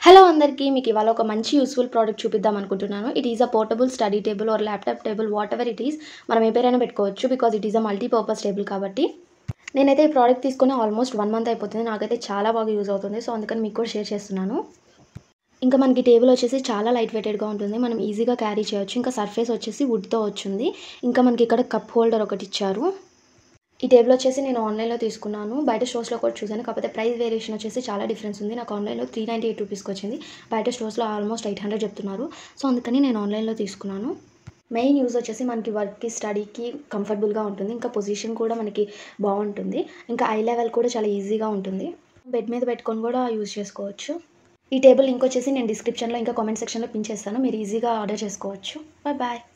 Hello అందరికీ మీకు ఇవాళ ఒక మంచి యూస్ఫుల్ ప్రోడక్ట్ చూపిద్దాం అనుకుంటున్నాను. It is a portable study table or laptop table whatever it is. మనం ఏ పేరైనా పెట్టుకోవచ్చు because it is a multipurpose table కాబట్టి. నేనైతే ఈ ప్రోడక్ట్ తీసుకొని ఆల్మోస్ట్ 1 మంత్ అయిపోతుంది. నాకైతే చాలా బాగా యూజ్ అవుతుంది. సో అందుకని మీకు కూడా షేర్ చేస్తున్నాను. ఇంకా మనకి టేబుల్ వచ్చేసి చాలా లైట్ వెయిటెడ్గా ఉంటుంది. మనం ఈజీగా క్యారీ చేయొచ్చు. ఇంకా సర్ఫేస్ వచ్చేసి వుడ్తో వచ్చింది. ఇంకా మనకి ఇక్కడ కప్ హోల్డర్ ఒకటి ఇచ్చారు. ఈ టేబుల్ వచ్చేసి నేను ఆన్లైన్లో తీసుకున్నాను. బయట స్టోర్స్లో కూడా చూసాను. కాకపోతే ప్రైస్ వేరియేషన్ వచ్చేసి చాలా డిఫరెన్స్ ఉంది. నాకు ఆన్లైన్లో 398 రూపీస్కి వచ్చింది. బయట స్టోర్స్లో ఆల్మోస్ట్ 800 చెప్తున్నారు. సో అందుకని నేను ఆన్లైన్లో తీసుకున్నాను. మెయిన్ యూజ్ వచ్చేసి మనకి వర్క్కి స్టడీకి కంఫర్టబుల్గా ఉంటుంది. ఇంకా పొజిషన్ కూడా మనకి బాగుంటుంది. ఇంకా ఐ లెవెల్ కూడా చాలా ఈజీగా ఉంటుంది. బెడ్ మీద పెట్టుకొని కూడా యూజ్ చేసుకోవచ్చు. ఈ టేబుల్ లింక్ వచ్చేసి నేను డిస్క్రిప్షన్లో ఇంకా కామెంట్ సెక్షన్లో పిన్ చేస్తాను. మీరు ఈజీగా ఆర్డర్ చేసుకోవచ్చు. Bye bye.